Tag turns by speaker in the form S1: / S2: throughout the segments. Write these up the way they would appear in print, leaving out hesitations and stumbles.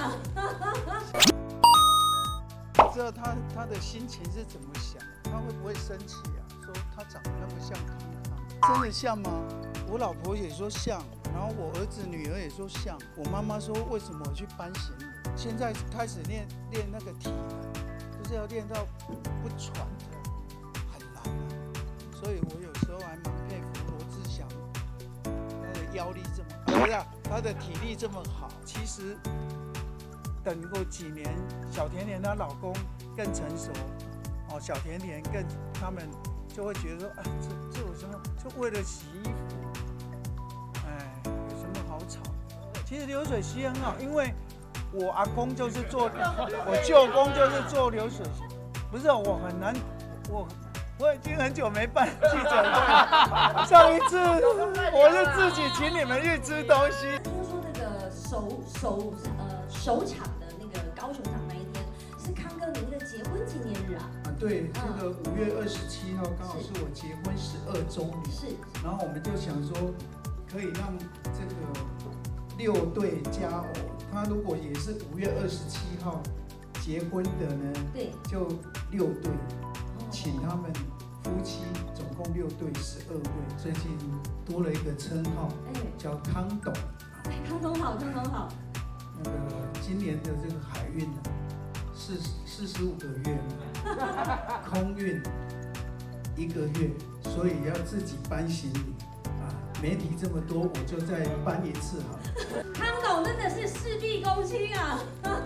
S1: 啊！
S2: 不知道他的心情是怎么想，他会不会生气啊？说他长得那么像康康，真的像吗？我老婆也说像，然后我儿子女儿也说像。我妈妈说为什么我去搬行李？现在开始练那个体能，就是要练到不喘的，很难啊。所以我有时候还蛮佩服罗志祥，他的腰力这么，不是他的体力这么好。其实等过几年，小甜甜她老公更成熟，哦，小甜甜更他们就会觉得说，啊，这有什么？就为了洗衣服，哎，有什么好吵？其实流水席很好，因为我阿公就是做，我舅公就是做流水席，不是我很难，我已经很久没办记者会，上一次我是自己请你们去吃东西。
S1: 听说那个首场的那个高雄场那一天是康哥您的结婚纪念日啊？
S2: 对，这个5月27号刚好是我结婚12周年，
S1: 是。
S2: 然后我们就想说，可以让这个6对佳偶，他如果也是5月27号结婚的呢，
S1: 对，
S2: 就6对，请他们夫妻总共6对12位，最近多了一个称号，叫康董。
S1: 哎，康总好，康总好。
S2: 那个今年的这个海运呢，45个月嘛，空运1个月，所以要自己搬行李啊。媒体这么多，我就再搬一次好了。
S1: 康董真的是事必躬亲啊！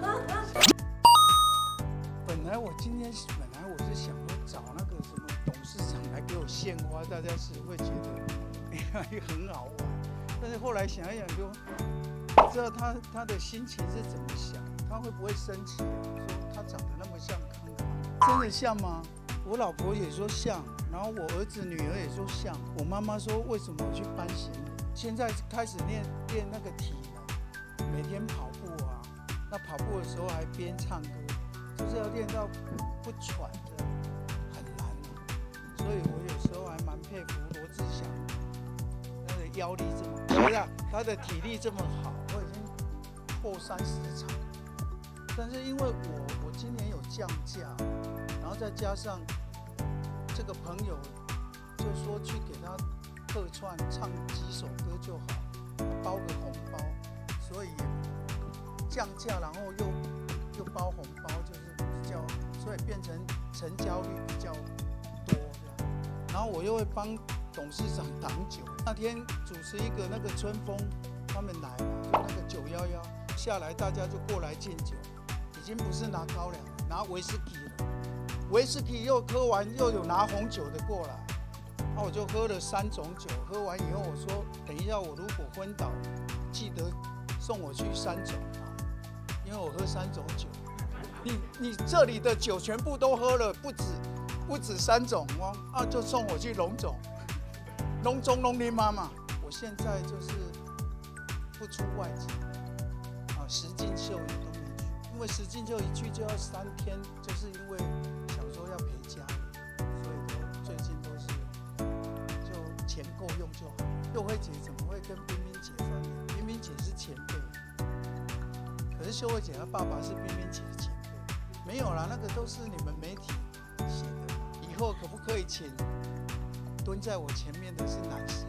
S2: 本来我是想说找那个什么董事长来给我献花，大家是会觉得很好玩，但是后来想一想就。不知道他的心情是怎么想，他会不会生气啊？说他长得那么像康康，真的像吗？我老婆也说像，然后我儿子女儿也说像。我妈妈说为什么我去搬行李？现在开始练那个体能，每天跑步啊，那跑步的时候还边唱歌，就是要练到不喘的，很难啊。所以我有时候还蛮佩服罗志祥，那个腰力这么，不是他的体力这么好。我已经破30场，但是因为我今年有降价，然后再加上这个朋友就说去给他客串唱几首歌就好，包个红包，所以降价，然后又包红包，就是比较，所以变成成交率比较多这样。然后我又会帮董事长挡酒，那天主持一个那个春风。他们来嘛，就那个911下来，大家就过来敬酒，已经不是拿高粱，拿威士忌了。威士忌又喝完，又有拿红酒的过来，那我就喝了3种酒。喝完以后，我说等一下我如果昏倒，记得送我去3种啊，因为我喝3种酒。你这里的酒全部都喝了，不止3种哦，啊就送我去龙总，龙总龙林妈妈。我现在就是。不出外景啊，实境秀也都没去，因为实境秀一去就要3天，就是因为想说要陪家人，所以最近都是就钱够用就好。秀慧姐怎么会跟冰冰姐翻脸？冰冰姐是前辈，可是秀慧姐她爸爸是冰冰姐的前辈，没有啦，那个都是你们媒体写的。以后可不可以请蹲在我前面的是男生？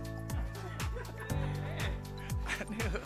S2: 那个，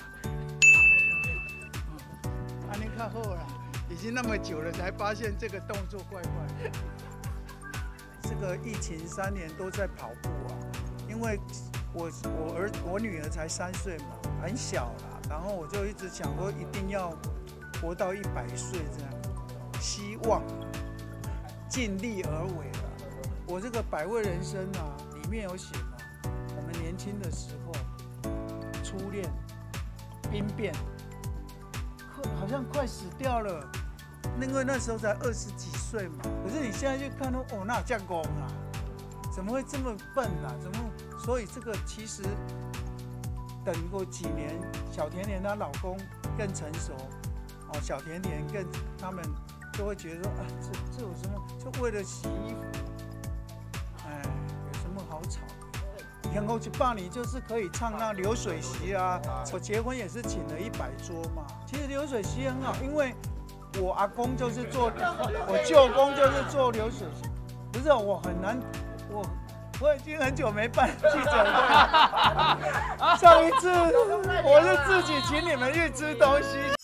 S2: 你看后了，已经那么久了，才发现这个动作怪怪的。这个疫情3年都在跑步啊，因为我女儿才3岁嘛，很小啦，然后我就一直想说一定要活到100岁这样，希望尽力而为了。我这个百味人生啊，里面有写嘛，我们年轻的时候。初恋、兵变，好像快死掉了。因为那时候才20几岁嘛。可是你现在去看到，哦，那这样公啊，怎么会这么笨啊？怎么？所以这个其实等过几年，小甜甜她老公更成熟，哦，小甜甜更他们就会觉得说，啊，这有什么？就为了洗衣服，哎，有什么好吵的？ 然后去办理就是可以唱那流水席啊。我结婚也是请了100桌嘛。其实流水席很好，因为我阿公就是做，我舅公就是做流水席。不是我很难，我已经很久没办记者会了。上一次我是自己请你们去吃东西，